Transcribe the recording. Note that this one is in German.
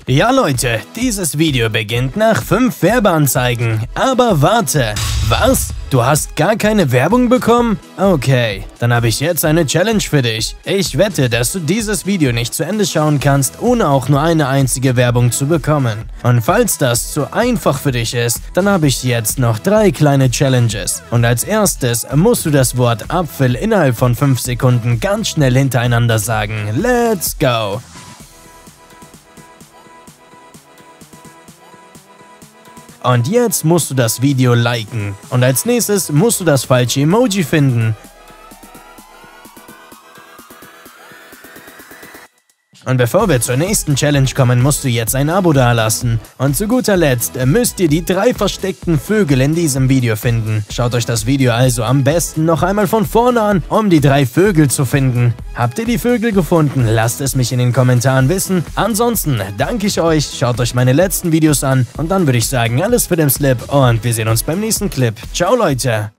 Ja Leute, dieses Video beginnt nach 5 Werbeanzeigen. Aber warte, was? Du hast gar keine Werbung bekommen? Okay, dann habe ich jetzt eine Challenge für dich. Ich wette, dass du dieses Video nicht zu Ende schauen kannst, ohne auch nur eine einzige Werbung zu bekommen. Und falls das zu einfach für dich ist, dann habe ich jetzt noch 3 kleine Challenges. Und als erstes musst du das Wort Apfel innerhalb von 5 Sekunden ganz schnell hintereinander sagen. Let's go! Und jetzt musst du das Video liken. Und als nächstes musst du das falsche Emoji finden. Und bevor wir zur nächsten Challenge kommen, musst du jetzt ein Abo dalassen. Und zu guter Letzt müsst ihr die 3 versteckten Vögel in diesem Video finden. Schaut euch das Video also am besten noch einmal von vorne an, um die 3 Vögel zu finden. Habt ihr die Vögel gefunden? Lasst es mich in den Kommentaren wissen. Ansonsten danke ich euch, schaut euch meine letzten Videos an und dann würde ich sagen, alles für den Slip und wir sehen uns beim nächsten Clip. Ciao Leute!